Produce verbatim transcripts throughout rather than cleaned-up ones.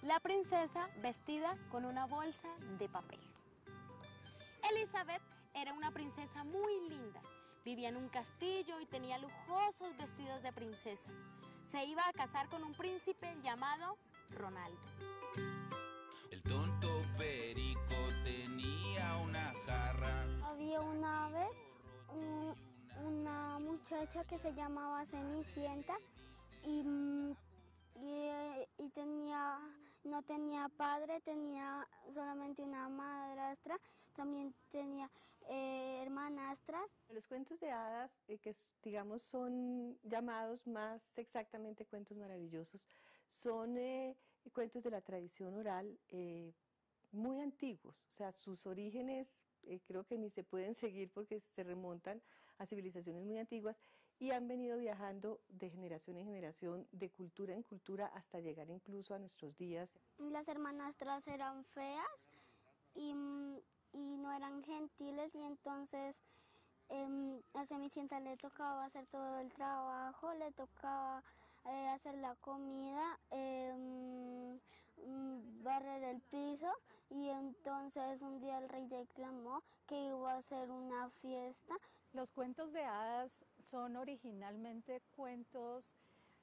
La princesa vestida con una bolsa de papel. Elizabeth era una princesa muy linda. Vivía en un castillo y tenía lujosos vestidos de princesa. Se iba a casar con un príncipe llamado Ronaldo. El tonto perico tenía una jarra. Había una vez un, una muchacha que se llamaba Cenicienta y, y, y tenía, no tenía padre, tenía solamente una madrastra, también tenía eh, hermanastras. Los cuentos de hadas, eh, que digamos son llamados más exactamente cuentos maravillosos, son eh, cuentos de la tradición oral eh, muy antiguos, o sea, sus orígenes eh, creo que ni se pueden seguir porque se remontan a civilizaciones muy antiguas y han venido viajando de generación en generación, de cultura en cultura, hasta llegar incluso a nuestros días. Las hermanastras eran feas y, y no eran gentiles, y entonces eh, a Cenicienta le tocaba hacer todo el trabajo, le tocaba eh, hacer la comida, eh, barrer el piso, y entonces un día el rey declamó que iba a hacer una fiesta. Los cuentos de hadas son originalmente cuentos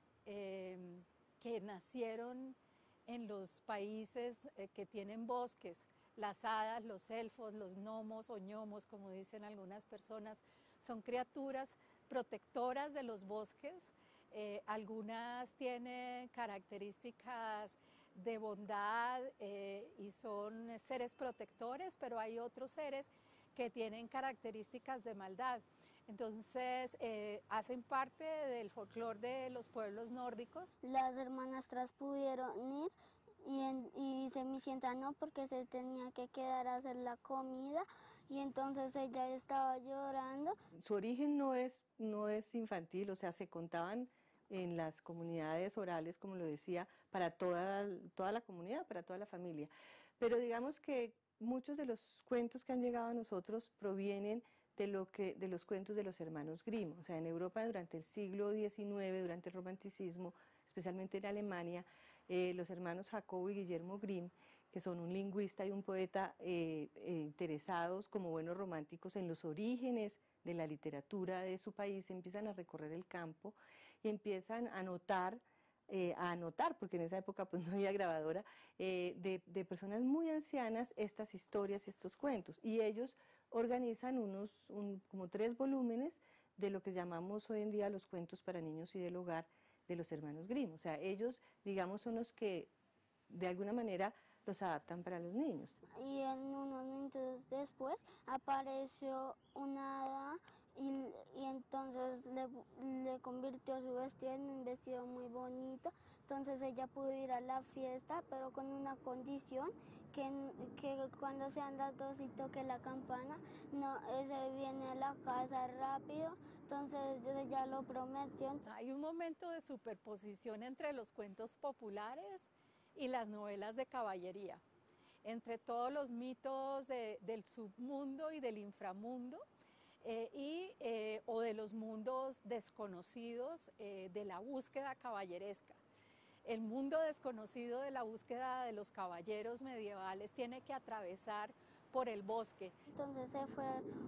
eh, que nacieron en los países eh, que tienen bosques. Las hadas, los elfos, los gnomos o ñomos, como dicen algunas personas, son criaturas protectoras de los bosques. Eh, algunas tienen características de bondad eh, y son seres protectores, pero hay otros seres que tienen características de maldad. Entonces, eh, hacen parte del folclore de los pueblos nórdicos. Las hermanastras pudieron ir y, en, y Cenicienta no, porque se tenía que quedar a hacer la comida, y entonces ella estaba llorando. Su origen no es, no es infantil, o sea, se contaban en las comunidades orales, como lo decía, para toda, toda la comunidad, para toda la familia. Pero digamos que muchos de los cuentos que han llegado a nosotros provienen de, lo que, de los cuentos de los hermanos Grimm. O sea, en Europa durante el siglo diecinueve, durante el romanticismo, especialmente en Alemania, eh, los hermanos Jacobo y Guillermo Grimm, que son un lingüista y un poeta eh, eh, interesados como buenos románticos en los orígenes de la literatura de su país, empiezan a recorrer el campo y empiezan a notar, eh, a anotar, porque en esa época pues no había grabadora, eh, de, de personas muy ancianas estas historias, estos cuentos, y ellos organizan unos, un, como tres volúmenes de lo que llamamos hoy en día los cuentos para niños y del hogar de los hermanos Grimm. O sea, ellos, digamos, son los que de alguna manera los adaptan para los niños. Y en unos minutos después apareció una hada y, y entonces le, le convirtió su vestido en un vestido muy bonito. Entonces ella pudo ir a la fiesta, pero con una condición, que, que cuando sean las dos y toque la campana, no se viene a la casa rápido. Entonces ella lo prometió. Hay un momento de superposición entre los cuentos populares y las novelas de caballería, entre todos los mitos de, del submundo y del inframundo, eh, y, eh, o de los mundos desconocidos eh, de la búsqueda caballeresca. El mundo desconocido de la búsqueda de los caballeros medievales tiene que atravesar por el bosque. Entonces se fue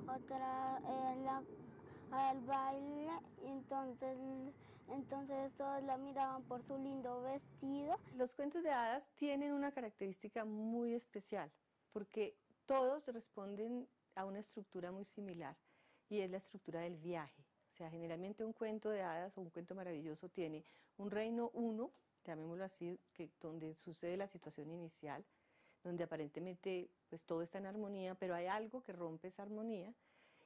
otra eh, la al baile, y entonces, entonces todos la miraban por su lindo vestido. Los cuentos de hadas tienen una característica muy especial, porque todos responden a una estructura muy similar, y es la estructura del viaje. O sea, generalmente un cuento de hadas o un cuento maravilloso tiene un reino uno, llamémoslo así, que, donde sucede la situación inicial, donde aparentemente pues, todo está en armonía, pero hay algo que rompe esa armonía,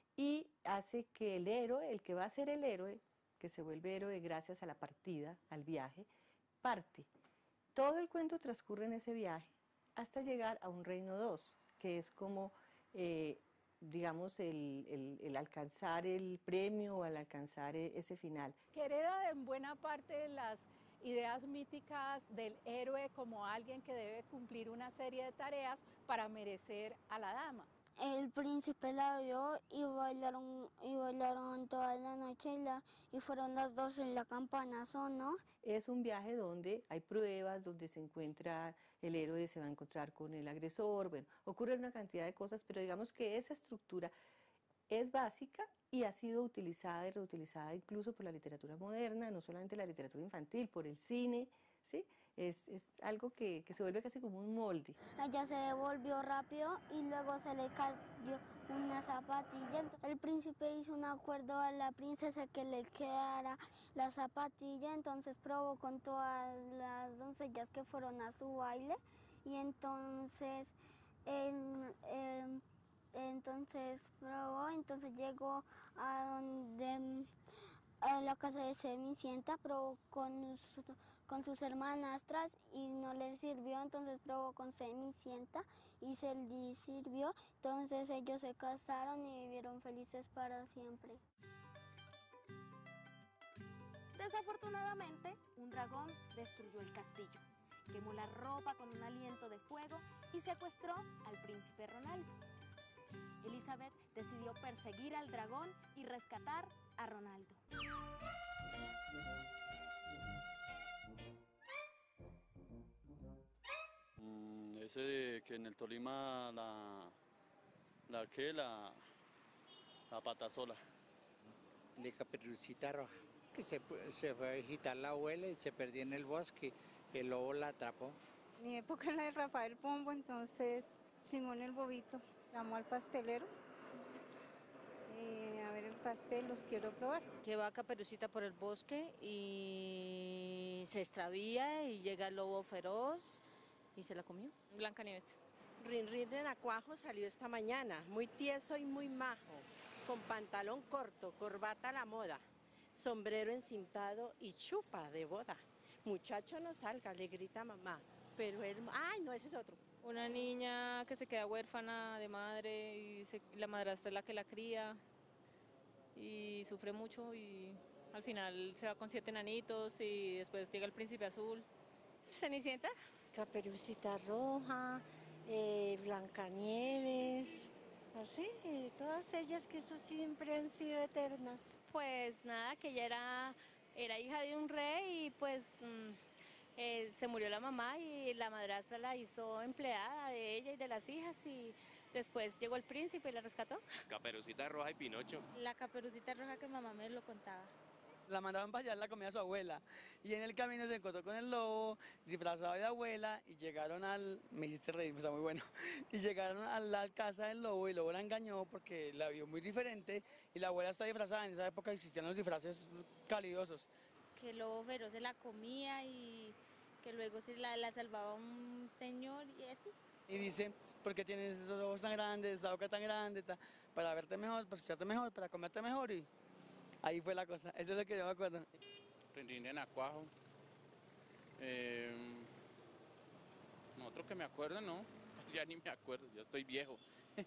y hace que el héroe, el que va a ser el héroe, que se vuelve héroe gracias a la partida, al viaje, parte. Todo el cuento transcurre en ese viaje hasta llegar a un reino dos, que es como, eh, digamos, el, el, el alcanzar el premio o al alcanzar ese final. Que hereda en buena parte las ideas míticas del héroe como alguien que debe cumplir una serie de tareas para merecer a la dama. El príncipe la vio y bailaron, y bailaron toda la noche y, la, y fueron las doce y la campana sonó. Es un viaje donde hay pruebas, donde se encuentra, el héroe se va a encontrar con el agresor, bueno, ocurren una cantidad de cosas, pero digamos que esa estructura es básica y ha sido utilizada y reutilizada incluso por la literatura moderna, no solamente la literatura infantil, por el cine, ¿sí? Es, es algo que, que se vuelve casi como un molde. Ella se devolvió rápido y luego se le cayó una zapatilla. El príncipe hizo un acuerdo a la princesa que le quedara la zapatilla, entonces probó con todas las doncellas que fueron a su baile y entonces, él, él, entonces probó, entonces llegó a donde a la casa de Cenicienta, probó con su, con sus hermanastras y no les sirvió, entonces probó con Cenicienta y se les sirvió, entonces ellos se casaron y vivieron felices para siempre. Desafortunadamente, un dragón destruyó el castillo, quemó la ropa con un aliento de fuego y secuestró al príncipe Ronaldo. Elizabeth decidió perseguir al dragón y rescatar a Ronaldo. Mm, ese de que en el Tolima la, la que la, la pata sola. De Caperucita Roja, que se, se fue a visitar la abuela y se perdió en el bosque, el lobo la atrapó. Mi época en la de Rafael Pombo, entonces Simón el Bobito llamó al pastelero. Eh, a ver el pastel, los quiero probar. Que va Caperucita por el bosque y se extravía y llega el lobo feroz y se la comió. Blancanieves. Rin-Rin de Nacuajo salió esta mañana, muy tieso y muy majo, con pantalón corto, corbata a la moda, sombrero encintado y chupa de boda. Muchacho no salga, le grita mamá, pero él... ¡Ay, no, ese es otro! Una niña que se queda huérfana de madre y se, la madrastra es la que la cría y sufre mucho y al final se va con siete enanitos y después llega el príncipe azul. ¿Cenicienta? Caperucita Roja, eh, Blancanieves, así, todas ellas que eso siempre han sido eternas. Pues nada, que ella era, era hija de un rey y pues... Mmm, Eh, se murió la mamá y la madrastra la hizo empleada de ella y de las hijas y después llegó el príncipe y la rescató. Caperucita Roja y Pinocho. La Caperucita Roja que mamá me lo contaba. La mandaban para allá la comida a su abuela y en el camino se encontró con el lobo disfrazado de abuela y llegaron al, me hiciste reír, está muy bueno, y llegaron a la casa del lobo y el lobo la engañó porque la vio muy diferente y la abuela está disfrazada, en esa época existían los disfraces calidosos. Que el lobo feroz se la comía y que luego se la, la salvaba un señor y así. Y dice, ¿por qué tienes esos ojos tan grandes, esa boca tan grande? Ta, para verte mejor, para escucharte mejor, para comerte mejor y ahí fue la cosa, eso es lo que yo me acuerdo. Rin-Rin de Nacuajo. Eh, otro que me acuerdo, no, ya ni me acuerdo, ya estoy viejo.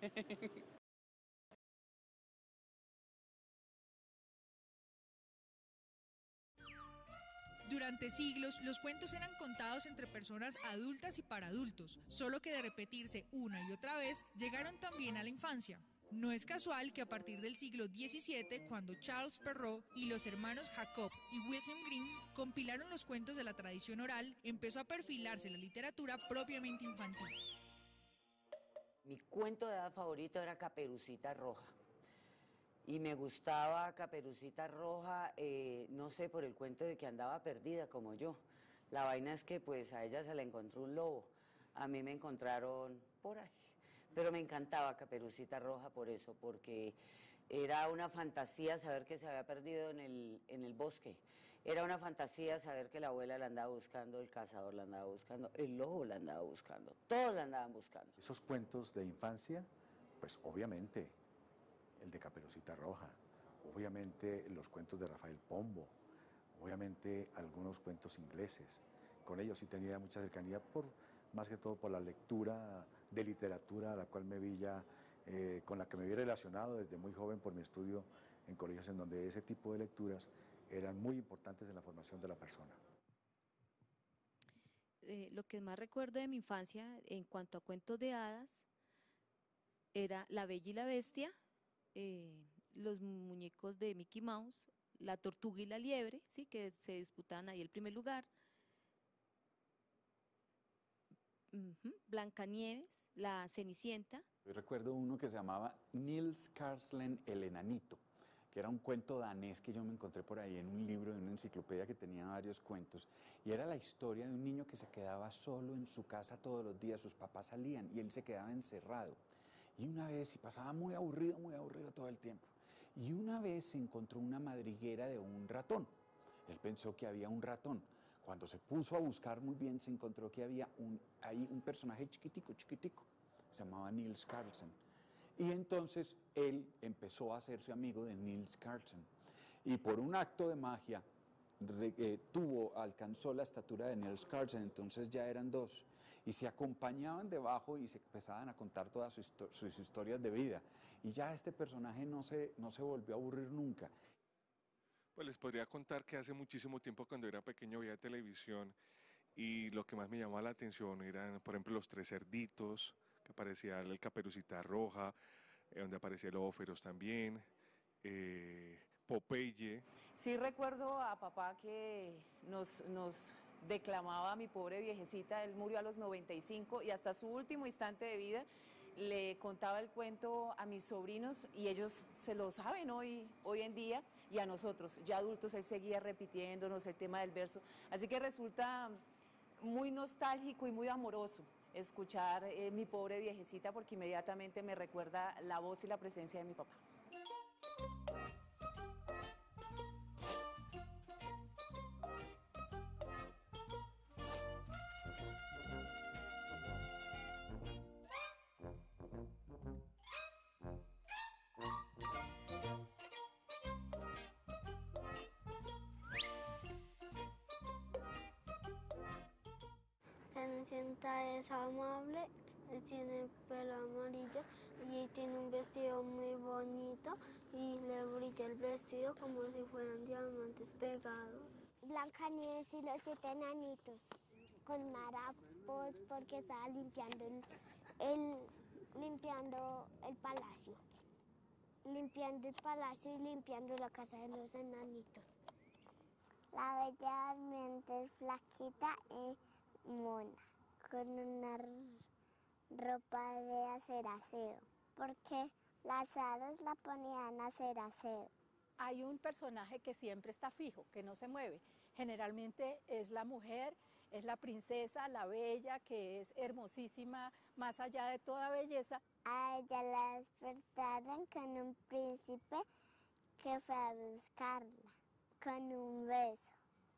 Durante siglos, los cuentos eran contados entre personas adultas y para adultos, solo que de repetirse una y otra vez, llegaron también a la infancia. No es casual que a partir del siglo diecisiete, cuando Charles Perrault y los hermanos Jacob y Wilhelm Grimm compilaron los cuentos de la tradición oral, empezó a perfilarse la literatura propiamente infantil. Mi cuento de edad favorito era Caperucita Roja. Y me gustaba Caperucita Roja, eh, no sé, por el cuento de que andaba perdida como yo. La vaina es que pues a ella se le encontró un lobo, a mí me encontraron por ahí. Pero me encantaba Caperucita Roja por eso, porque era una fantasía saber que se había perdido en el, en el bosque. Era una fantasía saber que la abuela la andaba buscando, el cazador la andaba buscando, el lobo la andaba buscando, todos la andaban buscando. Esos cuentos de infancia, pues obviamente el de Caperucita Roja, obviamente los cuentos de Rafael Pombo, obviamente algunos cuentos ingleses. Con ellos sí tenía mucha cercanía, por, más que todo por la lectura de literatura a la cual me vi ya, eh, con la que me vi relacionado desde muy joven por mi estudio en colegios en donde ese tipo de lecturas eran muy importantes en la formación de la persona. Eh, lo que más recuerdo de mi infancia en cuanto a cuentos de hadas era La Bella y la Bestia, eh, los muñecos de Mickey Mouse, La Tortuga y la Liebre, ¿sí? Que se disputaban ahí el primer lugar, uh-huh, Blancanieves, La Cenicienta. Yo recuerdo uno que se llamaba Niels Karslen el Enanito, que era un cuento danés que yo me encontré por ahí en un libro de una enciclopedia que tenía varios cuentos, y era la historia de un niño que se quedaba solo en su casa todos los días, sus papás salían y él se quedaba encerrado. Y una vez, y pasaba muy aburrido, muy aburrido todo el tiempo, y una vez se encontró una madriguera de un ratón. Él pensó que había un ratón. Cuando se puso a buscar muy bien, se encontró que había un, ahí un personaje chiquitico, chiquitico, se llamaba Niels Carlsen. Y entonces él empezó a hacerse amigo de Niels Carlsen. Y por un acto de magia, re, eh, tuvo, alcanzó la estatura de Niels Carlsen, entonces ya eran dos. Y se acompañaban debajo y se empezaban a contar todas sus, sus historias de vida. Y ya este personaje no se, no se volvió a aburrir nunca. Pues les podría contar que hace muchísimo tiempo, cuando era pequeño, veía televisión y lo que más me llamaba la atención eran, por ejemplo, los Tres Cerditos, que aparecía el Caperucita Roja, eh, donde aparecía el Lobo Feroz también, eh, Popeye. Sí recuerdo a papá que nos, nos declamaba Mi Pobre Viejecita. Él murió a los noventa y cinco y hasta su último instante de vida le contaba el cuento a mis sobrinos y ellos se lo saben hoy, hoy en día, y a nosotros, ya adultos, él seguía repitiéndonos el tema del verso. Así que resulta muy nostálgico y muy amoroso escuchar eh, Mi Pobre Viejecita, porque inmediatamente me recuerda la voz y la presencia de mi papá. Cenicienta es amable, tiene pelo amarillo y tiene un vestido muy bonito y le brilla el vestido como si fueran diamantes pegados. Blancanieves y los siete enanitos con marapos porque estaba limpiando el, el, limpiando el palacio. Limpiando el palacio y limpiando la casa de los enanitos. La Bella Durmiente es flaquita y mona, con una ropa de hacer aseo, porque las hadas la ponían a hacer aseo. Hay un personaje que siempre está fijo, que no se mueve. Generalmente es la mujer, es la princesa, la bella, que es hermosísima, más allá de toda belleza. A ella la despertaron con un príncipe que fue a buscarla, con un beso.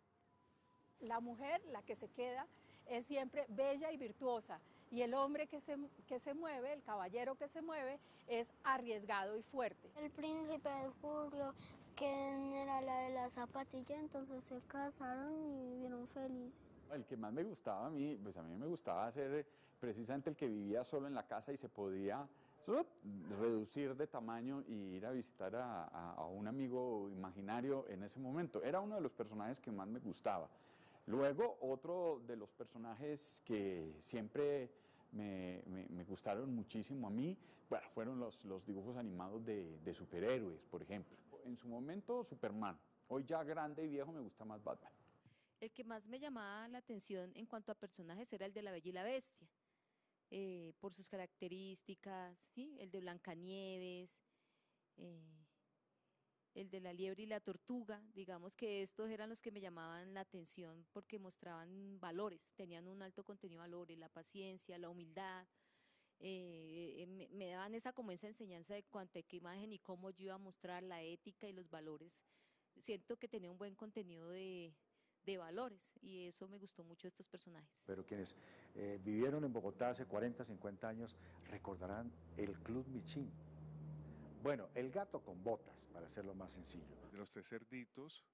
La mujer, la que se queda, es siempre bella y virtuosa, y el hombre que se, que se mueve, el caballero que se mueve, es arriesgado y fuerte. El príncipe descubrió quién era la de la zapatilla, entonces se casaron y vivieron felices. El que más me gustaba a mí, pues a mí me gustaba ser precisamente el que vivía solo en la casa y se podía reducir de tamaño y ir a visitar a, a, a un amigo imaginario en ese momento. Era uno de los personajes que más me gustaba. Luego, otro de los personajes que siempre me, me, me gustaron muchísimo a mí, bueno, fueron los, los dibujos animados de, de superhéroes, por ejemplo. En su momento, Superman. Hoy ya grande y viejo me gusta más Batman. El que más me llamaba la atención en cuanto a personajes era el de La Bella y la Bestia, eh, por sus características, ¿sí? El de Blancanieves, eh, el de La Liebre y la Tortuga. Digamos que estos eran los que me llamaban la atención porque mostraban valores, tenían un alto contenido de valores, la paciencia, la humildad, eh, me, me daban esa como esa enseñanza de cuánta qué imagen y cómo yo iba a mostrar la ética y los valores. Siento que tenía un buen contenido de, de valores y eso me gustó mucho de estos personajes. Pero quienes eh, vivieron en Bogotá hace cuarenta, cincuenta años recordarán el Club Michín. Bueno, el gato con botas, para hacerlo más sencillo. De los Tres Cerditos.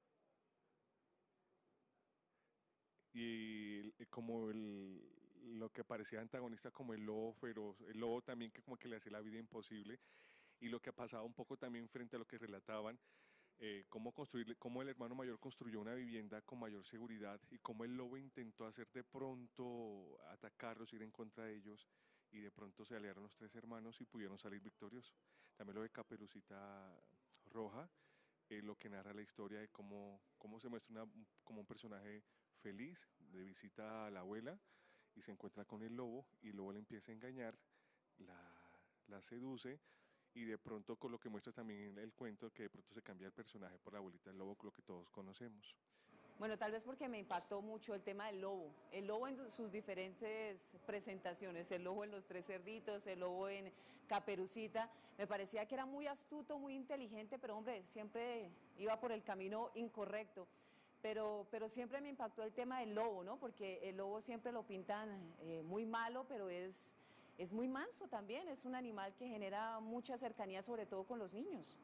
Y como el, lo que parecía antagonista como el lobo feroz, el lobo también que como que le hacía la vida imposible, y lo que pasaba un poco también frente a lo que relataban, eh, cómo, construir, cómo el hermano mayor construyó una vivienda con mayor seguridad y cómo el lobo intentó hacer de pronto atacarlos, ir en contra de ellos, y de pronto se aliaron los tres hermanos y pudieron salir victoriosos. También lo de Caperucita Roja, eh, lo que narra la historia de cómo, cómo se muestra una, como un personaje feliz, de visita a la abuela y se encuentra con el lobo y el lobo le empieza a engañar, la, la seduce y de pronto con lo que muestra también el cuento, que de pronto se cambia el personaje por la abuelita del lobo, lo que todos conocemos. Bueno, tal vez porque me impactó mucho el tema del lobo. El lobo en sus diferentes presentaciones, el lobo en Los Tres Cerditos, el lobo en Caperucita, me parecía que era muy astuto, muy inteligente, pero hombre, siempre iba por el camino incorrecto. Pero, pero siempre me impactó el tema del lobo, ¿no? Porque el lobo siempre lo pintan eh, muy malo, pero es, es muy manso también, es un animal que genera mucha cercanía, sobre todo con los niños.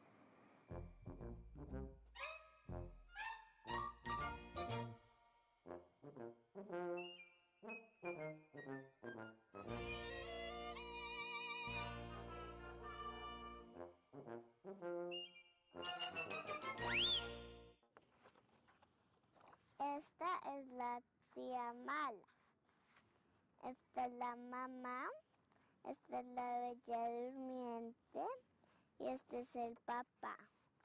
Esta es la tía mala. Esta es la mamá. Esta es la bella durmiente. Y este es el papá.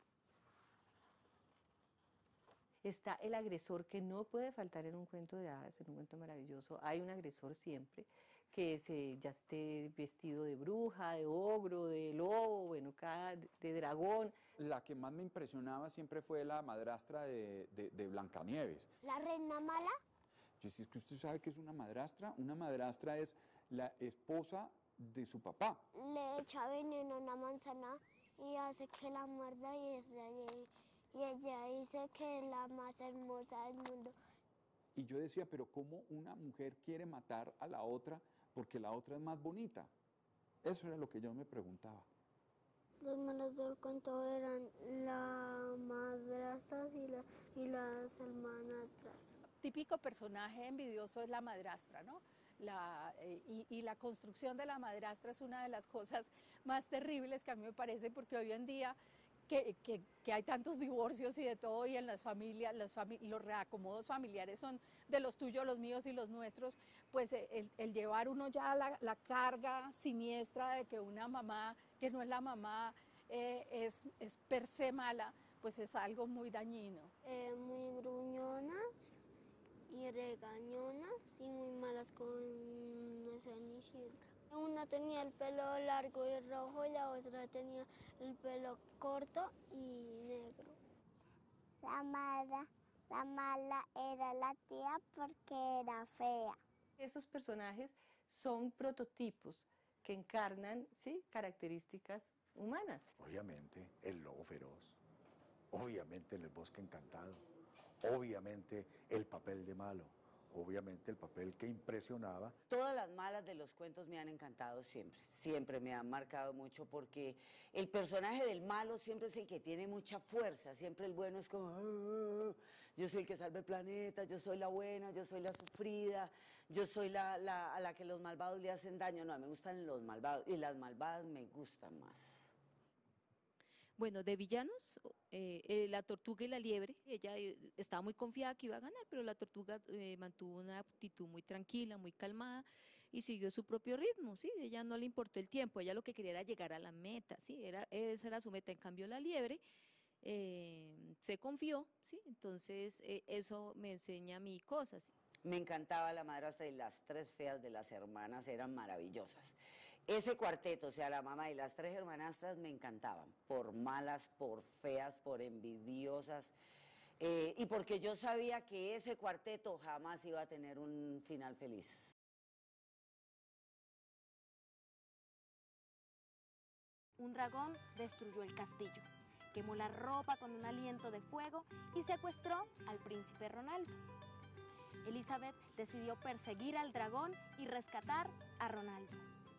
Está el agresor, que no puede faltar en un cuento de hadas, en un cuento maravilloso. Hay un agresor siempre, que se, ya esté vestido de bruja, de ogro, de lobo, bueno, cada, de dragón. La que más me impresionaba siempre fue la madrastra de, de, de Blancanieves. ¿La reina mala? Yo sí, es que usted sabe que es una madrastra. Una madrastra es la esposa de su papá. Le echa veneno a una manzana y hace que la muerda y, es de allí, y ella dice que es la más hermosa del mundo. Y yo decía, pero ¿cómo una mujer quiere matar a la otra porque la otra es más bonita? Eso era lo que yo me preguntaba. Los malos del cuento eran las madrastras y, la, y las hermanastras. Típico personaje envidioso es la madrastra, ¿no? La, eh, y, y la construcción de la madrastra es una de las cosas más terribles que a mí me parece, porque hoy en día que, que, que hay tantos divorcios y de todo, y en las familias, las fami los reacomodos familiares son de los tuyos, los míos y los nuestros, pues el, el llevar uno ya la, la carga siniestra de que una mamá, que no es la mamá, eh, es, es per se mala, pues es algo muy dañino. Eh, muy gruñonas y regañonas y muy malas con Cenicienta. Una tenía el pelo largo y rojo y la otra tenía el pelo corto y negro. La mala, la mala era la tía porque era fea. Esos personajes son prototipos que encarnan, ¿sí?, características humanas. Obviamente el lobo feroz, obviamente el bosque encantado, obviamente el papel de malo, obviamente el papel que impresionaba. Todas las malas de los cuentos me han encantado siempre, siempre me han marcado mucho, porque el personaje del malo siempre es el que tiene mucha fuerza, siempre el bueno es como, ah, yo soy el que salva el planeta, yo soy la buena, yo soy la sufrida, yo soy la, la a la que los malvados le hacen daño. No, me gustan los malvados y las malvadas me gustan más. Bueno, de villanos, eh, eh, la tortuga y la liebre, ella eh, estaba muy confiada que iba a ganar, pero la tortuga eh, mantuvo una actitud muy tranquila, muy calmada y siguió su propio ritmo, ¿sí? Ella no le importó el tiempo, ella lo que quería era llegar a la meta, ¿sí? Era, esa era su meta. En cambio la liebre eh, se confió, ¿sí? Entonces eh, eso me enseña a mí cosas. Me encantaba la madrastra y las tres feas de las hermanas eran maravillosas. Ese cuarteto, o sea, la mamá y las tres hermanastras me encantaban, por malas, por feas, por envidiosas, eh, y porque yo sabía que ese cuarteto jamás iba a tener un final feliz. Un dragón destruyó el castillo, quemó la ropa con un aliento de fuego y secuestró al príncipe Ronaldo. Elizabeth decidió perseguir al dragón y rescatar a Ronaldo.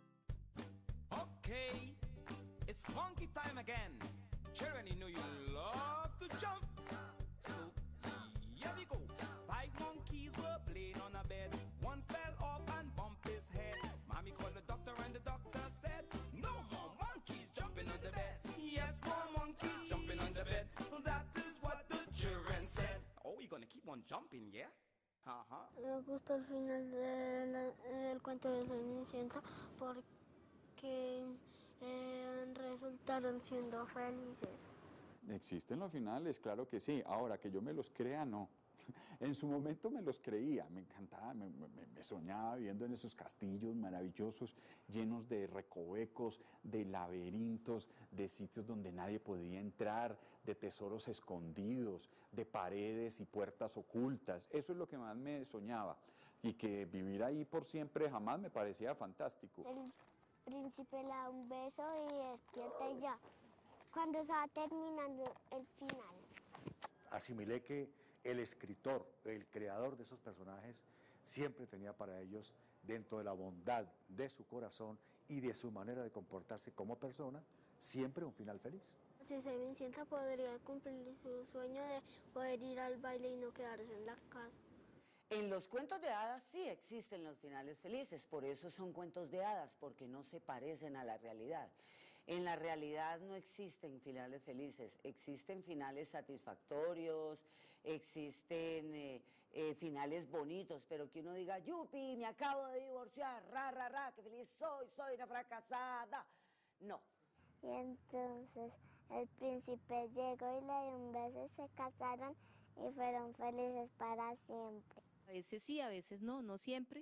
Okay, it's monkey time again. Children, you know you love to jump. So, here we go. Five monkeys were playing on a bed. One fell off and bumped his head. Mommy called the doctor and the doctor said, no more monkeys jumping on the bed. Yes, more monkeys jumping on the bed. That is what the children said. Oh, we're gonna keep on jumping, yeah? Ajá. Me gustó el final de la- del cuento de Cenicienta porque eh, resultaron siendo felices. ¿Existen los finales? Claro que sí. Ahora, que yo me los crea, no. En su momento me los creía, me encantaba, me, me- me soñaba viviendo en esos castillos maravillosos, llenos de recovecos, de laberintos, de sitios donde nadie podía entrar, de tesoros escondidos, de paredes y puertas ocultas. Eso es lo que más me soñaba. Y que vivir ahí por siempre jamás me parecía fantástico. El príncipe le da un beso y despierta y ya. Cuando estaba terminando el final. Asimilé que el escritor, el creador de esos personajes, siempre tenía para ellos, dentro de la bondad de su corazón y de su manera de comportarse como persona, siempre un final feliz. Si Cenicienta podría cumplir su sueño de poder ir al baile y no quedarse en la casa. En los cuentos de hadas sí existen los finales felices, por eso son cuentos de hadas, porque no se parecen a la realidad. En la realidad no existen finales felices, existen finales satisfactorios, existen eh, eh, finales bonitos, pero que uno diga, yupi, me acabo de divorciar, ra, ra, ra, qué feliz soy, soy una fracasada. No. Y entonces el príncipe llegó y le dio un beso y se casaron y fueron felices para siempre. A veces sí, a veces no, no siempre.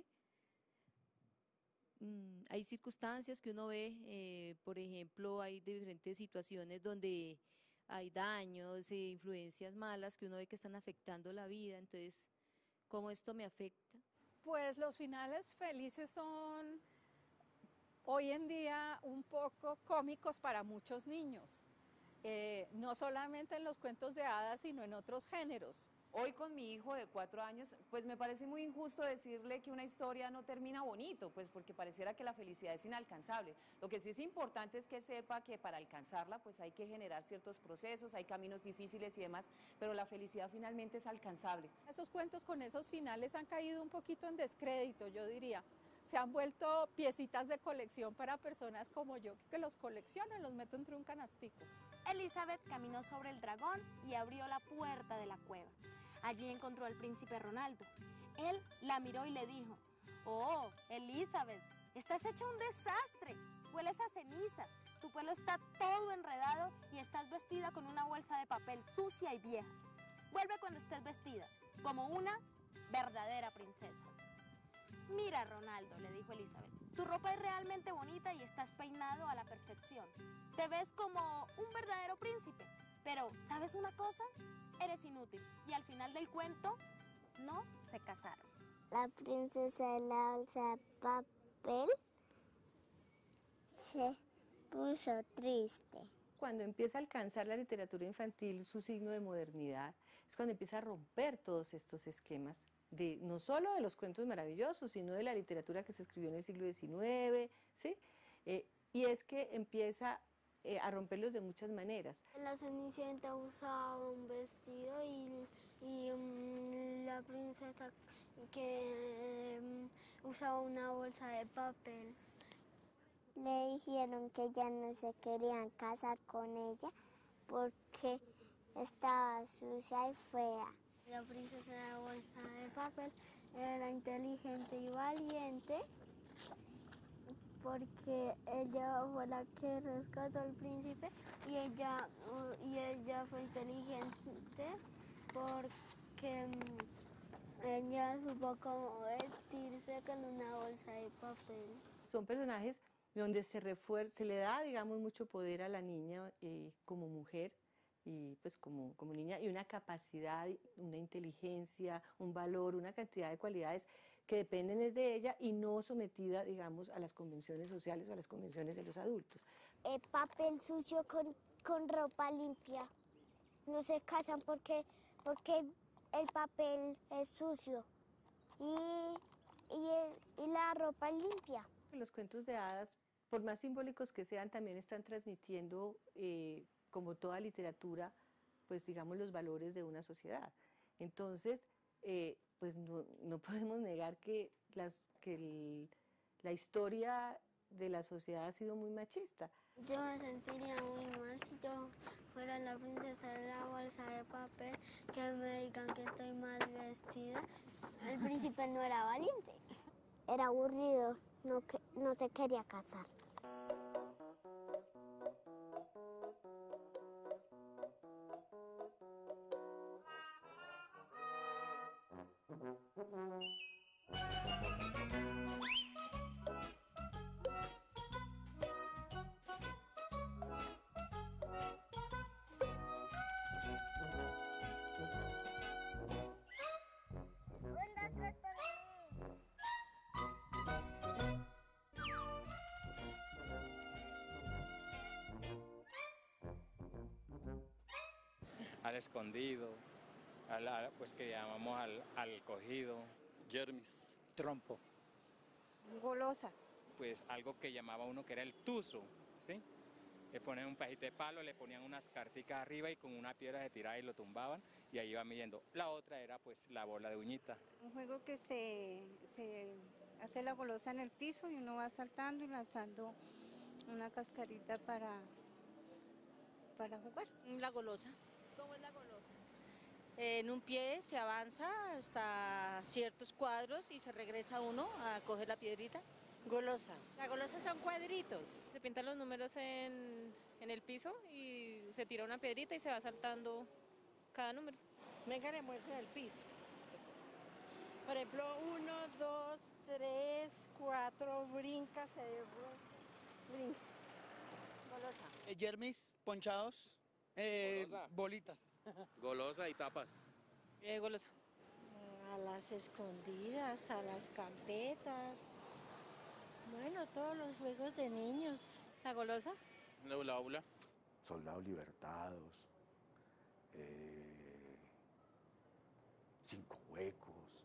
Mm, hay circunstancias que uno ve, eh, por ejemplo, hay diferentes situaciones donde hay daños, e influencias malas que uno ve que están afectando la vida, entonces, ¿cómo esto me afecta? Pues los finales felices son hoy en día un poco cómicos para muchos niños, eh, no solamente en los cuentos de hadas, sino en otros géneros. Hoy con mi hijo de cuatro años, pues me parece muy injusto decirle que una historia no termina bonito, pues porque pareciera que la felicidad es inalcanzable. Lo que sí es importante es que sepa que para alcanzarla, pues hay que generar ciertos procesos, hay caminos difíciles y demás, pero la felicidad finalmente es alcanzable. Esos cuentos con esos finales han caído un poquito en descrédito, yo diría. Se han vuelto piecitas de colección para personas como yo, que los colecciono y los meto entre un canastico. Elizabeth caminó sobre el dragón y abrió la puerta de la cueva. Allí encontró al príncipe Ronaldo. Él la miró y le dijo, oh, Elizabeth, estás hecha un desastre, hueles a ceniza, tu pelo está todo enredado y estás vestida con una bolsa de papel sucia y vieja. Vuelve cuando estés vestida, como una verdadera princesa. Mira, Ronaldo, le dijo Elizabeth, tu ropa es realmente bonita y estás peinado a la perfección. Te ves como un verdadero príncipe, pero ¿sabes una cosa? Eres inútil. Y al final del cuento, no se casaron. La princesa de la bolsa de papel se puso triste. Cuando empieza a alcanzar la literatura infantil su signo de modernidad, es cuando empieza a romper todos estos esquemas, de, no solo de los cuentos maravillosos, sino de la literatura que se escribió en el siglo diecinueve, ¿sí? Eh, y es que empieza eh, a romperlos de muchas maneras. La Cenicienta usaba un vestido y, y um, la princesa que um, usaba una bolsa de papel. Le dijeron que ya no se querían casar con ella porque estaba sucia y fea. La princesa de la bolsa de papel era inteligente y valiente porque ella fue la que rescató al príncipe y ella, y ella fue inteligente porque um, ella supo cómo vestirse con una bolsa de papel. Son personajes donde se, refuer- se le da, digamos, mucho poder a la niña eh, como mujer y pues como, como niña, y una capacidad, una inteligencia, un valor, una cantidad de cualidades que dependen es de ella y no sometida, digamos, a las convenciones sociales o a las convenciones de los adultos. El papel sucio con, con ropa limpia. No se casan porque, porque el papel es sucio y, y, el- y la ropa es limpia. Los cuentos de hadas, por más simbólicos que sean, también están transmitiendo, eh, como toda literatura, pues digamos los valores de una sociedad. Entonces, eh, pues no, no podemos negar que, las, que el, la historia de la sociedad ha sido muy machista. Yo me sentiría muy mal si yo fuera la princesa de la bolsa de papel, que me digan que estoy mal vestida. El príncipe no era valiente. Era aburrido, no, que, no se quería casar. Al escondido, al, al, pues que llamamos al, al cogido. Yermis. Trompo. Golosa. Pues algo que llamaba uno que era el tuzo, ¿sí? Le ponían un pedacito de palo, le ponían unas carticas arriba y con una piedra se tiraba y lo tumbaban y ahí iba midiendo. La otra era pues la bola de uñita. Un juego que se, se hace la golosa en el piso y uno va saltando y lanzando una cascarita para, para jugar. La golosa. ¿Cómo es la golosa? En un pie se avanza hasta ciertos cuadros y se regresa uno a coger la piedrita. Golosa. La golosa son cuadritos. Se pintan los números en, en el piso y se tira una piedrita y se va saltando cada número. Venga, le muestro en el piso. Por ejemplo, uno, dos, tres, cuatro, brinca, se brinca. Golosa. Eh, Yermis, ponchados, eh, Golosa. bolitas. Golosa y tapas. Eh, golosa. A las escondidas, a las campetas. Bueno, todos los juegos de niños. ¿La golosa? La hula hula. Soldados libertados, eh, cinco huecos,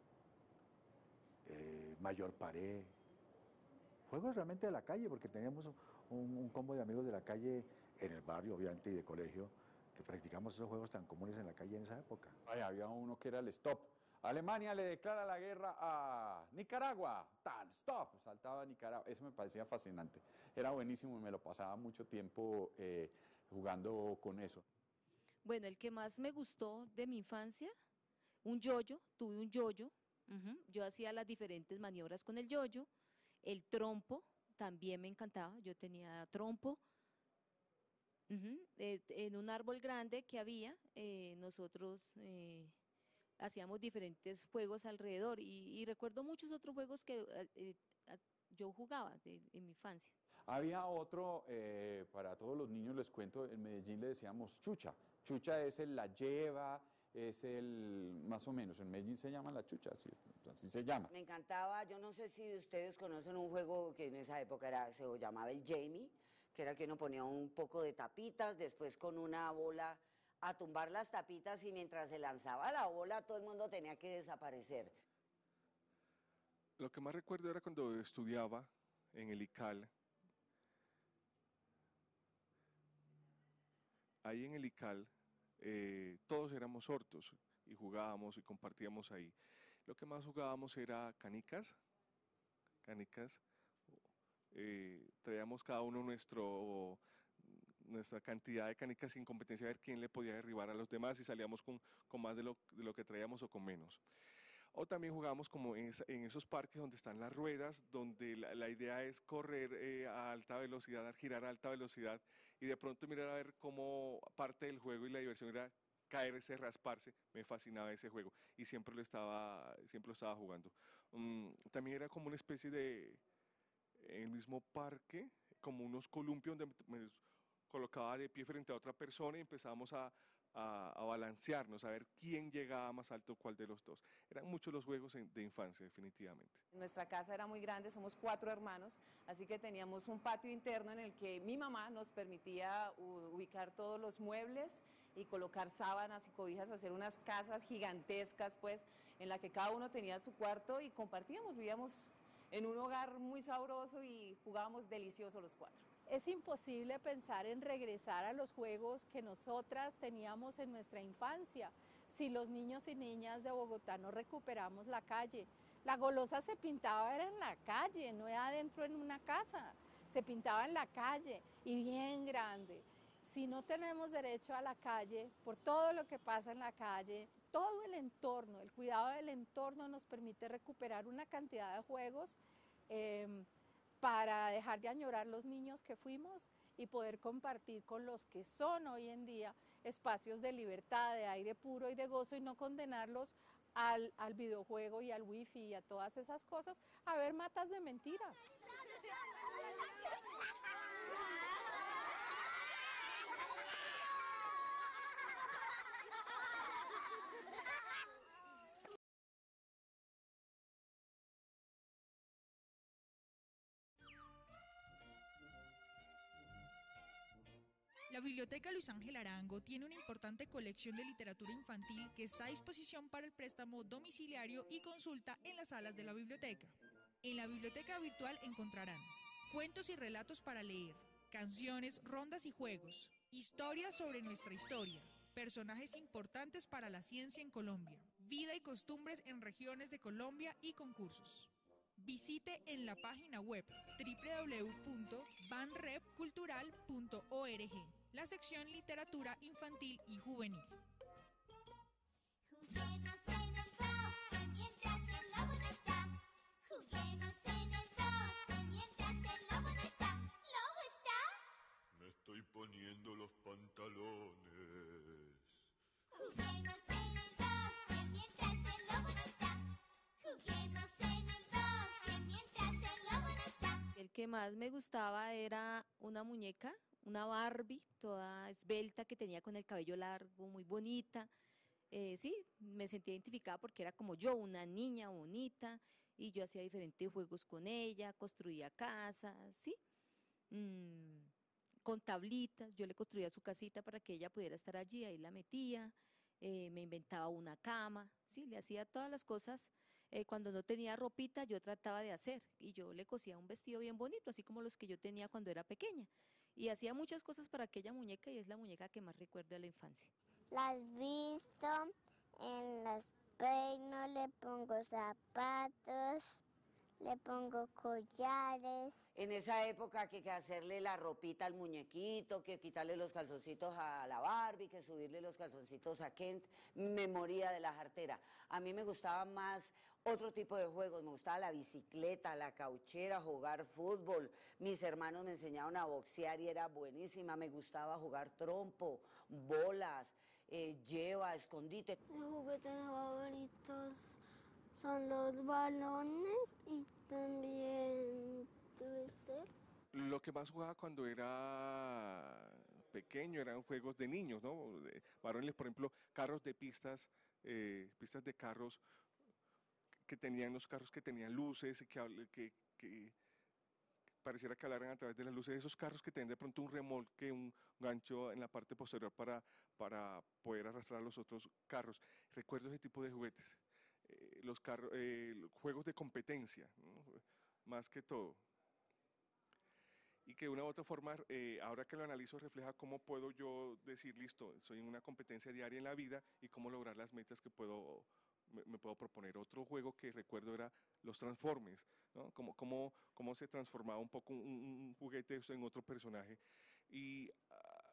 eh, mayor pared. Juegos realmente de la calle, porque teníamos un, un combo de amigos de la calle en el barrio, obviamente, y de colegio, que practicamos esos juegos tan comunes en la calle en esa época. Ay, había uno que era el stop. Alemania le declara la guerra a Nicaragua. Tan, stop. Saltaba a Nicaragua. Eso me parecía fascinante. Era buenísimo y me lo pasaba mucho tiempo eh, jugando con eso. Bueno, el que más me gustó de mi infancia, un yoyo, tuve un yoyo. Uh-huh. Yo hacía las diferentes maniobras con el yoyo. El trompo también me encantaba. Yo tenía trompo. Uh-huh. eh, en un árbol grande que había, eh, nosotros... Eh, hacíamos diferentes juegos alrededor y, y recuerdo muchos otros juegos que eh, eh, yo jugaba de, en mi infancia. Había otro, eh, para todos los niños les cuento, en Medellín le decíamos chucha. Chucha es el la lleva, es el, más o menos, en Medellín se llama la chucha, así, así se llama. Me encantaba, yo no sé si ustedes conocen un juego que en esa época era, se llamaba el Jamie, que era que uno ponía un poco de tapitas, después con una bola a tumbar las tapitas y mientras se lanzaba la bola todo el mundo tenía que desaparecer. Lo que más recuerdo era cuando estudiaba en el ICAL. Ahí en el ICAL eh, todos éramos ortos y jugábamos y compartíamos ahí. Lo que más jugábamos era canicas, canicas. Eh, traíamos cada uno nuestro... nuestra cantidad de canicas sin competencia, a ver quién le podía derribar a los demás y salíamos con, con más de lo, de lo que traíamos o con menos. O también jugábamos como en, esa, en esos parques donde están las ruedas, donde la, la idea es correr eh, a alta velocidad, girar a alta velocidad y de pronto mirar a ver cómo parte del juego y la diversión era caerse, rasparse. Me fascinaba ese juego y siempre lo estaba, siempre lo estaba jugando. Um, también era como una especie de, en el mismo parque, como unos columpios donde me colocaba de pie frente a otra persona y empezábamos a, a, a balancearnos, a ver quién llegaba más alto, cuál de los dos. Eran muchos los juegos en, de infancia, definitivamente. Nuestra casa era muy grande, somos cuatro hermanos, así que teníamos un patio interno en el que mi mamá nos permitía ubicar todos los muebles y colocar sábanas y cobijas, hacer unas casas gigantescas, pues, en la que cada uno tenía su cuarto y compartíamos, vivíamos en un hogar muy sabroso y jugábamos delicioso los cuatro. Es imposible pensar en regresar a los juegos que nosotras teníamos en nuestra infancia, si los niños y niñas de Bogotá no recuperamos la calle. La golosa se pintaba era en la calle, no era adentro en una casa. se pintaba en la calle y bien grande. Si no tenemos derecho a la calle, por todo lo que pasa en la calle, todo el entorno, el cuidado del entorno nos permite recuperar una cantidad de juegos eh, para dejar de añorar los niños que fuimos y poder compartir con los que son hoy en día espacios de libertad, de aire puro y de gozo, y no condenarlos al, al videojuego y al wifi y a todas esas cosas, a ver matas de mentira. La Biblioteca Luis Ángel Arango tiene una importante colección de literatura infantil que está a disposición para el préstamo domiciliario y consulta en las salas de la biblioteca. En la biblioteca virtual encontrarán cuentos y relatos para leer, canciones, rondas y juegos, historias sobre nuestra historia, personajes importantes para la ciencia en Colombia, vida y costumbres en regiones de Colombia y concursos. Visite en la página web doble u doble u doble u punto banrepcultural punto org la sección Literatura Infantil y Juvenil. Juguemos en el bosque mientras el lobo no está. Juguemos en el bosque mientras el lobo no está. ¿Lobo está? Me estoy poniendo los pantalones. Juguemos en el bosque mientras el lobo no está. Juguemos en el bosque mientras el lobo no está. El que más me gustaba era una muñeca, una Barbie, toda esbelta, que tenía con el cabello largo, muy bonita. Eh, sí, me sentía identificada porque era como yo, una niña bonita, y yo hacía diferentes juegos con ella, construía casas, ¿sí? Mm, con tablitas, yo le construía su casita para que ella pudiera estar allí, ahí la metía, eh, me inventaba una cama, sí, le hacía todas las cosas. Eh, cuando no tenía ropita, yo trataba de hacer, y yo le cosía un vestido bien bonito, así como los que yo tenía cuando era pequeña. Y hacía muchas cosas para aquella muñeca, y es la muñeca que más recuerdo de la infancia. Las visto, en las peino, le pongo zapatos, le pongo collares. En esa época que, que hacerle la ropita al muñequito, que quitarle los calzoncitos a la Barbie, que subirle los calzoncitos a Kent, me moría de la jartera. A mí me gustaba más otro tipo de juegos, me gustaba la bicicleta, la cauchera, jugar fútbol. Mis hermanos me enseñaron a boxear y era buenísima, me gustaba jugar trompo, bolas, eh, lleva, escondite. Mis juguetes favoritos son los balones y también debe ser. Lo que más jugaba cuando era pequeño eran juegos de niños, ¿no? De varones, por ejemplo, carros de pistas, eh, pistas de carros que tenían los carros que tenían luces y que, que, que pareciera que hablaran a través de las luces, esos carros que tienen de pronto un remolque, un gancho en la parte posterior para, para poder arrastrar a los otros carros. Recuerdo ese tipo de juguetes, eh, los carros, eh, juegos de competencia, ¿no? Más que todo. Y que de una u otra forma, eh, ahora que lo analizo, refleja cómo puedo yo decir, listo, soy en una competencia diaria en la vida y cómo lograr las metas que puedo Me, me puedo proponer. Otro juego que recuerdo era los Transformers, ¿no? Cómo, cómo, cómo se transformaba un poco un, un juguete en otro personaje. Y uh,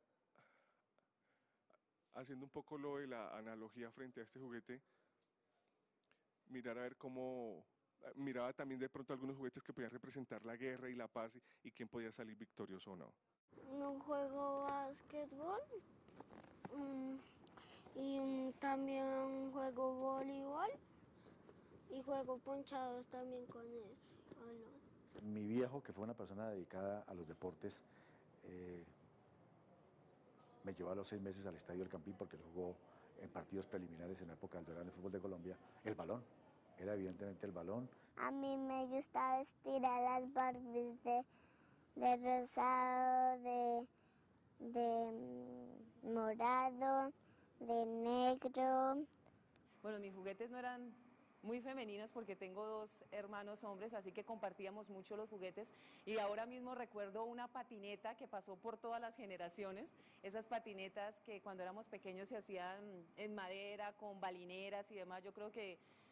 haciendo un poco lo de la analogía frente a este juguete, mirar a ver cómo, miraba también de pronto algunos juguetes que podían representar la guerra y la paz y, y quién podía salir victorioso o no. No juego básquetbol. Um, Y um, también juego voleibol y juego ponchados también con ese balón. Mi viejo, que fue una persona dedicada a los deportes, eh, me llevó a los seis meses al Estadio El Campín porque él jugó en partidos preliminares en la época del Dorado del Fútbol de Colombia. El balón, era evidentemente el balón. A mí me gusta vestir a las Barbies de, de rosado, de, de mm, morado, de negro. Bueno, mis juguetes no eran muy femeninos porque tengo dos hermanos hombres, así que compartíamos mucho los juguetes. Y ahora mismo recuerdo una patineta que pasó por todas las generaciones, esas patinetas que cuando éramos pequeños se hacían en madera, con balineras y demás. Yo creo que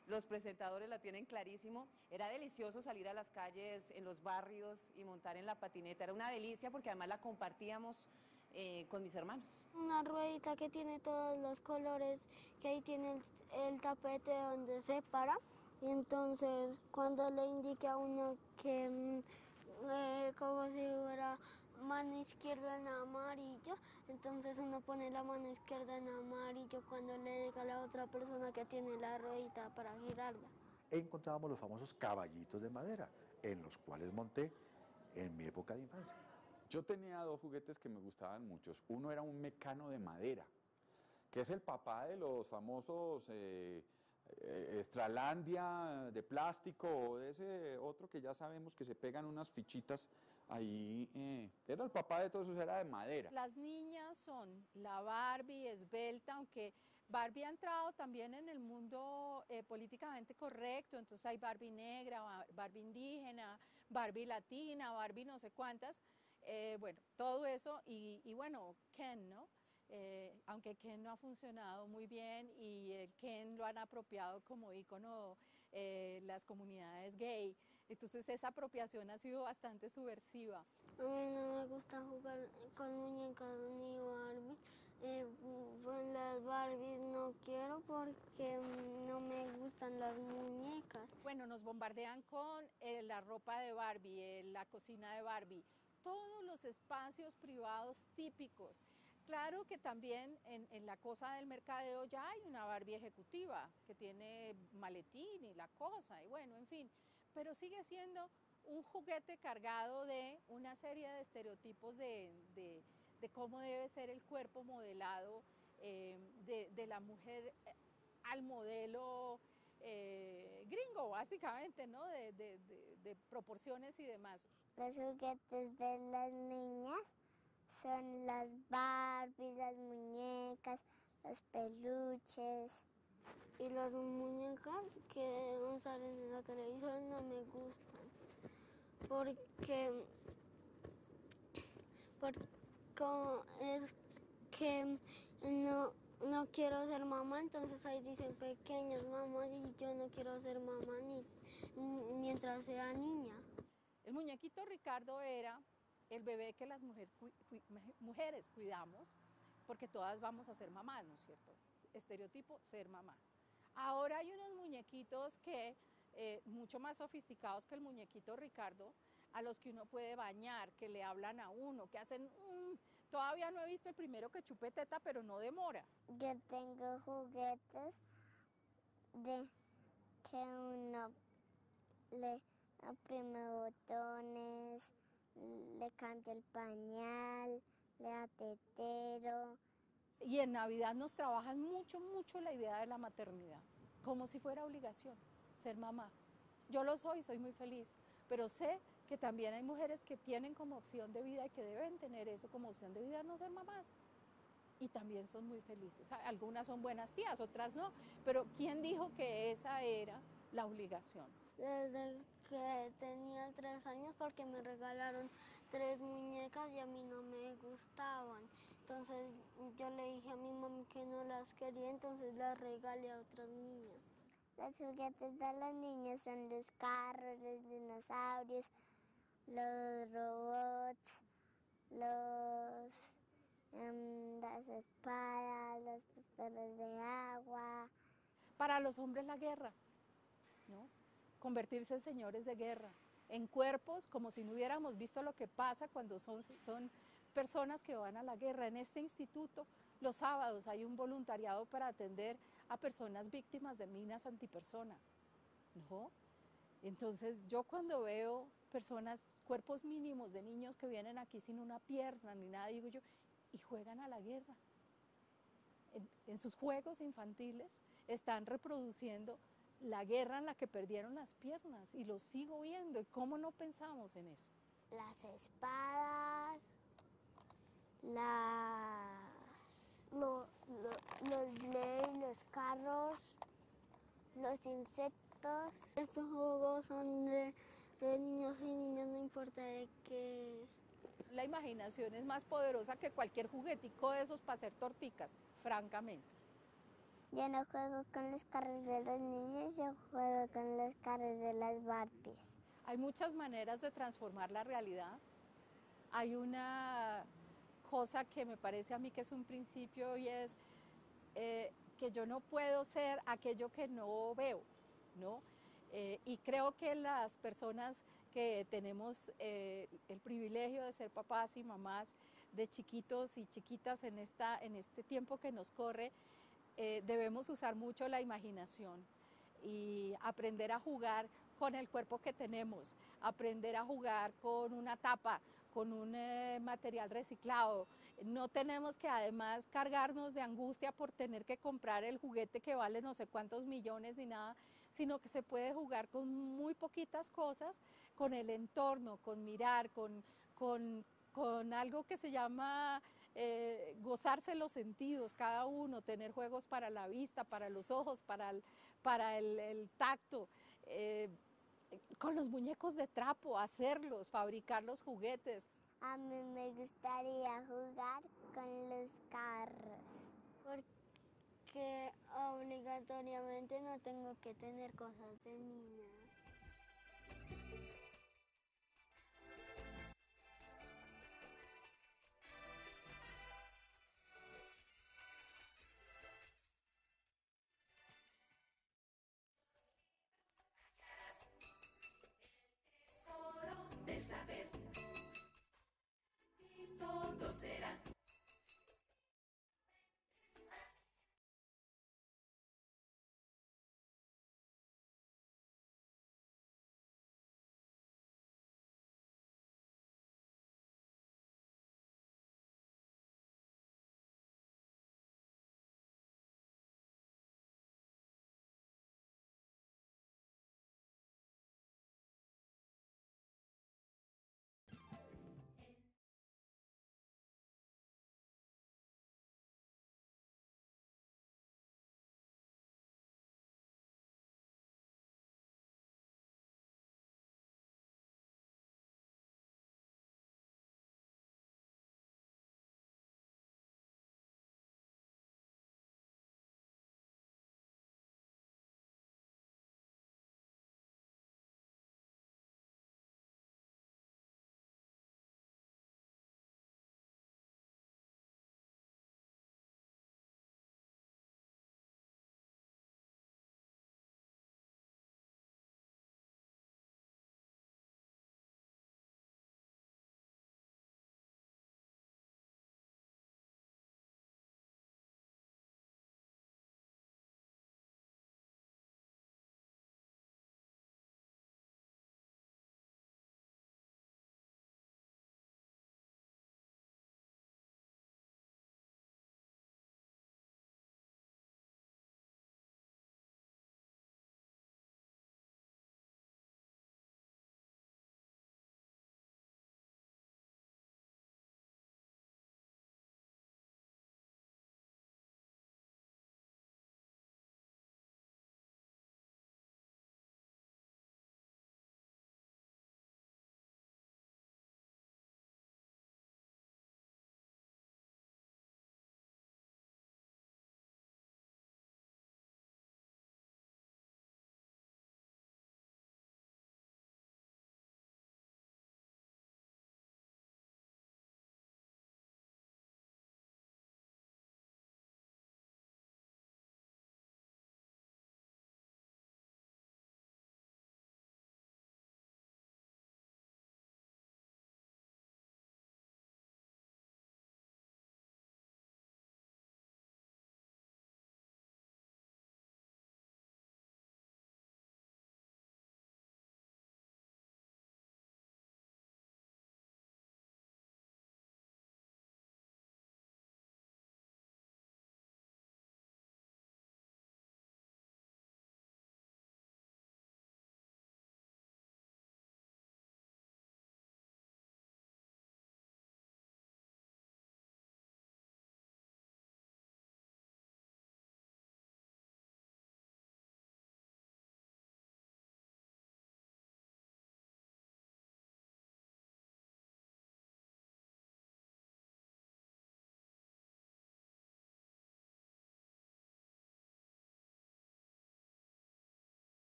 los presentadores la tienen clarísimo. Era delicioso salir a las calles, en los barrios y montar en la patineta. Era una delicia porque además la compartíamos eh, con mis hermanos. Una ruedita que tiene todos los colores, que ahí tiene el, el tapete donde se para. Y entonces cuando le indique a uno que mm, eh, como si fuera mano izquierda en amarillo, entonces uno pone la mano izquierda en amarillo cuando le diga a la otra persona que tiene la ruedita para girarla. Encontrábamos los famosos caballitos de madera, en los cuales monté en mi época de infancia. Yo tenía dos juguetes que me gustaban muchos. Uno era un mecano de madera, que es el papá de los famosos eh, eh, Estralandia de plástico, o de ese otro que ya sabemos que se pegan unas fichitas ahí. Eh, era el papá de todos esos, era de madera. Las niñas son la Barbie esbelta, aunque Barbie ha entrado también en el mundo eh, políticamente correcto, entonces hay Barbie negra, Barbie indígena, Barbie latina, Barbie no sé cuántas, eh, bueno, todo eso, y, y bueno, Ken, ¿no? Eh, aunque Ken no ha funcionado muy bien y el Ken lo han apropiado como ícono eh, las comunidades gay, entonces esa apropiación ha sido bastante subversiva. A mí no me gusta jugar con muñecas ni Barbie. Eh, pues las Barbies no quiero porque no me gustan las muñecas. Bueno, nos bombardean con eh, la ropa de Barbie, eh, la cocina de Barbie, todos los espacios privados típicos. Claro que también en, en la cosa del mercadeo ya hay una Barbie ejecutiva que tiene maletín y la cosa, y bueno, en fin, pero sigue siendo un juguete cargado de una serie de estereotipos de, de, de cómo debe ser el cuerpo modelado, eh, de, de la mujer al modelo eh, gringo, básicamente, ¿no? De, de, de, de proporciones y demás. Los juguetes de las niñas son las Barbies, las muñecas, los peluches. Y las muñecas que salen en la televisión no me gustan. Porque, porque es que no, no quiero ser mamá, entonces ahí dicen pequeñas mamás y yo no quiero ser mamá ni, mientras sea niña. El muñequito Ricardo era el bebé que las mujer, cu, cu, mujeres cuidamos, porque todas vamos a ser mamás, ¿no es cierto? Estereotipo, ser mamá. Ahora hay unos muñequitos que, eh, mucho más sofisticados que el muñequito Ricardo, a los que uno puede bañar, que le hablan a uno, que hacen... Mmm, todavía no he visto el primero que chupe teta, pero no demora. Yo tengo juguetes de que uno le oprime botones, le cambia el pañal, le da tetero. Y en Navidad nos trabajan mucho, mucho la idea de la maternidad, como si fuera obligación, ser mamá. Yo lo soy, soy muy feliz, pero sé que también hay mujeres que tienen como opción de vida y que deben tener eso como opción de vida, no ser mamás. Y también son muy felices. Algunas son buenas tías, otras no, pero ¿quién dijo que esa era la obligación? Desde que tenía tres años, porque me regalaron tres muñecas y a mí no me gustaban. Entonces yo le dije a mi mamá que no las quería, entonces las regalé a otras niñas. Los juguetes de los niños son los carros, los dinosaurios, los robots, los, um, las espadas, los pistolas de agua. Para los hombres la guerra, ¿no? Convertirse en señores de guerra, en cuerpos como si no hubiéramos visto lo que pasa cuando son, son personas que van a la guerra. En este instituto, los sábados hay un voluntariado para atender a personas víctimas de minas antipersona, ¿no? Entonces yo cuando veo personas, cuerpos mínimos de niños que vienen aquí sin una pierna ni nada, digo yo, y juegan a la guerra. En, en sus juegos infantiles están reproduciendo la guerra en la que perdieron las piernas, y lo sigo viendo, y cómo no pensamos en eso. Las espadas, las, lo, lo, los ley, los carros, los insectos. Estos juegos son de, de niños y niñas, no importa de qué. La imaginación es más poderosa que cualquier juguetico de esos para hacer torticas, francamente. Yo no juego con los carros de los niños, yo juego con los carros de las Barbies. Hay muchas maneras de transformar la realidad. Hay una cosa que me parece a mí que es un principio y es eh, que yo no puedo ser aquello que no veo, ¿no? Eh, y creo que las personas que tenemos eh, el privilegio de ser papás y mamás de chiquitos y chiquitas en, esta, en este tiempo que nos corre, eh, debemos usar mucho la imaginación y aprender a jugar con el cuerpo que tenemos, aprender a jugar con una tapa, con un eh, material reciclado. No tenemos que además cargarnos de angustia por tener que comprar el juguete que vale no sé cuántos millones ni nada, sino que se puede jugar con muy poquitas cosas, con el entorno, con mirar, con, con, con algo que se llama eh, gozarse los sentidos, cada uno, tener juegos para la vista, para los ojos, para el, para el, el tacto, eh, con los muñecos de trapo, hacerlos, fabricar los juguetes. A mí me gustaría jugar con los carros. Que obligatoriamente no tengo que tener cosas de niña.